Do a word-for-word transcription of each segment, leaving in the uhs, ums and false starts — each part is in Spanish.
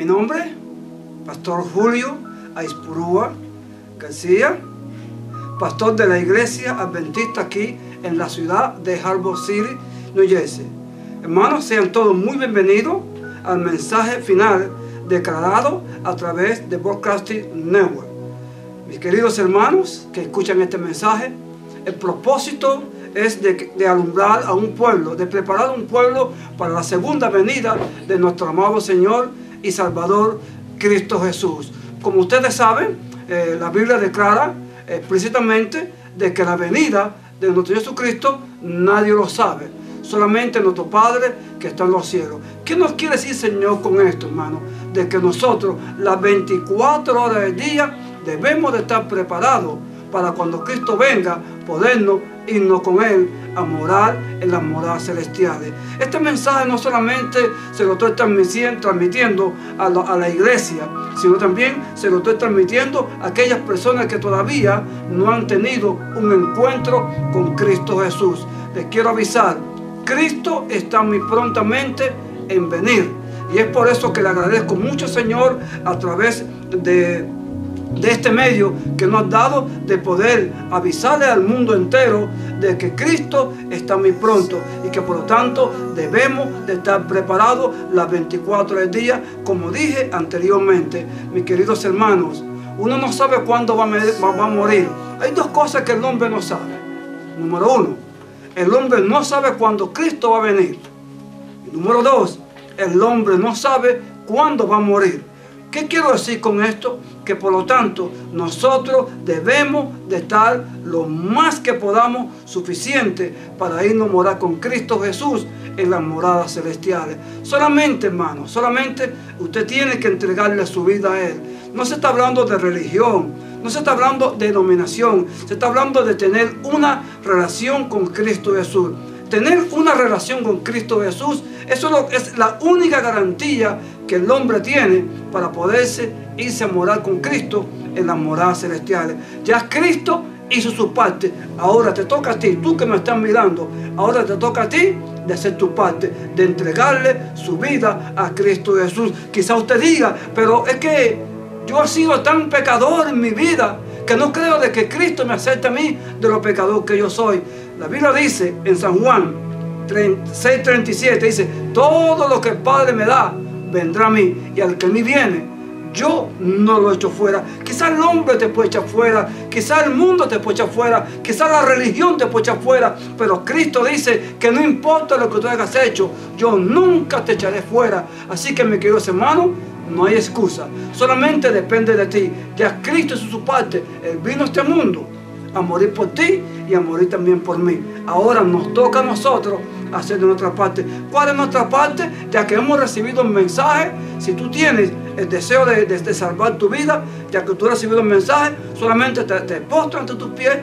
Mi nombre, Pastor Julio Aispurúa García, pastor de la Iglesia Adventista aquí en la ciudad de Harbor City, New Jersey. Hermanos, sean todos muy bienvenidos al mensaje final declarado a través de Broadcasting Network. Mis queridos hermanos que escuchan este mensaje, el propósito es de, de alumbrar a un pueblo, de preparar a un pueblo para la segunda venida de nuestro amado Señor y Salvador Cristo Jesús. Como ustedes saben, eh, la Biblia declara explícitamente de que la venida de nuestro Jesucristo nadie lo sabe, solamente nuestro Padre que está en los cielos. ¿Qué nos quiere decir Señor con esto, hermano? De que nosotros las veinticuatro horas del día debemos de estar preparados para cuando Cristo venga podernos irnos con Él a morar en las moradas celestiales. Este mensaje no solamente se lo estoy transmitiendo, transmitiendo a, la, a la iglesia, sino también se lo estoy transmitiendo a aquellas personas que todavía no han tenido un encuentro con Cristo Jesús. Les quiero avisar, Cristo está muy prontamente en venir. Y es por eso que le agradezco mucho, Señor, a través de... de este medio que nos ha dado de poder avisarle al mundo entero de que Cristo está muy pronto y que por lo tanto debemos de estar preparados las veinticuatro del día, como dije anteriormente. Mis queridos hermanos, uno no sabe cuándo va a, va a morir. Hay dos cosas que el hombre no sabe. Número uno, el hombre no sabe cuándo Cristo va a venir. Y número dos, el hombre no sabe cuándo va a morir. ¿Qué quiero decir con esto? Que por lo tanto nosotros debemos de estar lo más que podamos suficiente para irnos a morar con Cristo Jesús en las moradas celestiales. Solamente, hermano, solamente usted tiene que entregarle su vida a Él. No se está hablando de religión, no se está hablando de denominación, se está hablando de tener una relación con Cristo Jesús. Tener una relación con Cristo Jesús, eso es la única garantía que el hombre tiene para poderse irse a morar con Cristo en las moradas celestiales. Ya Cristo hizo su parte, ahora te toca a ti, tú que me estás mirando, ahora te toca a ti de hacer tu parte, de entregarle su vida a Cristo Jesús. Quizá usted diga, pero es que yo he sido tan pecador en mi vida que no creo de que Cristo me acepte a mí de lo pecador que yo soy. La Biblia dice en San Juan seis treinta y siete, dice, todo lo que el Padre me da vendrá a mí, y al que a mí viene yo no lo echo fuera. Quizás el hombre te puede echar fuera, quizás el mundo te puede echar fuera, quizás la religión te puede echar fuera, pero Cristo dice que no importa lo que tú hayas hecho, yo nunca te echaré fuera. Así que, mis queridos hermanos, no hay excusa, solamente depende de ti. Ya Cristo hizo su parte, Él vino a este mundo a morir por ti y a morir también por mí. Ahora nos toca a nosotros hacer de nuestra parte. ¿Cuál es nuestra parte? Ya que hemos recibido el mensaje, si tú tienes el deseo de, de, de salvar tu vida, ya que tú has recibido el mensaje, solamente te, te postras ante tus pies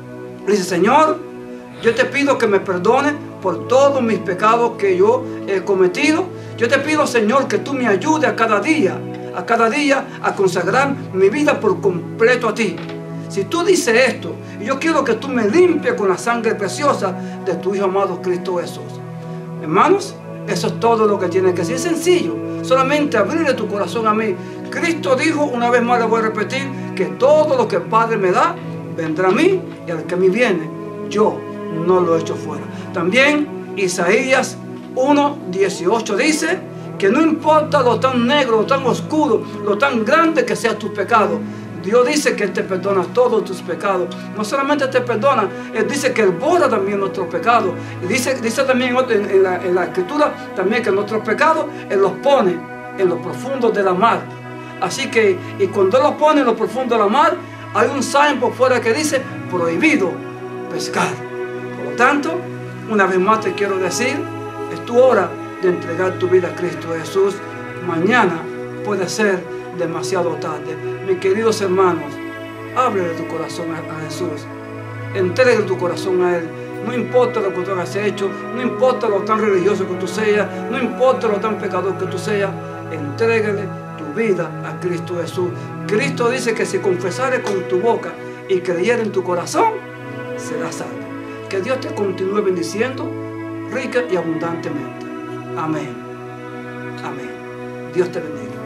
y dices, Señor, yo te pido que me perdones por todos mis pecados que yo he cometido. Yo te pido, Señor, que tú me ayudes a cada día, a cada día a consagrar mi vida por completo a ti. Si tú dices esto, y yo quiero que tú me limpies con la sangre preciosa de tu Hijo amado Cristo Jesús. Hermanos, eso es todo lo que tienes que decir. Es sencillo, solamente abrirle tu corazón a mí. Cristo dijo, una vez más le voy a repetir, que todo lo que el Padre me da, vendrá a mí, y al que a mí viene, yo no lo echo fuera. También Isaías uno dieciocho dice que no importa lo tan negro, lo tan oscuro, lo tan grande que sea tu pecado, Dios dice que Él te perdona todos tus pecados. No solamente te perdona, Él dice que Él borra también nuestros pecados. Y dice, dice también en, en, la, en la Escritura también que nuestros pecados Él los pone en lo profundo de la mar. Así que, y cuando Él los pone en lo profundo de la mar, hay un sign por fuera que dice prohibido pescar. Por lo tanto, una vez más te quiero decir, es tu hora de entregar tu vida a Cristo Jesús. Mañana puede ser demasiado tarde. Mis queridos hermanos, háblale tu corazón a, a Jesús. Entregue tu corazón a Él. No importa lo que tú hayas hecho, no importa lo tan religioso que tú seas, no importa lo tan pecador que tú seas, entrégale tu vida a Cristo Jesús. Cristo dice que si confesares con tu boca y creyeres en tu corazón, serás salvo. Que Dios te continúe bendiciendo rica y abundantemente. Amén. Amén. Dios te bendiga.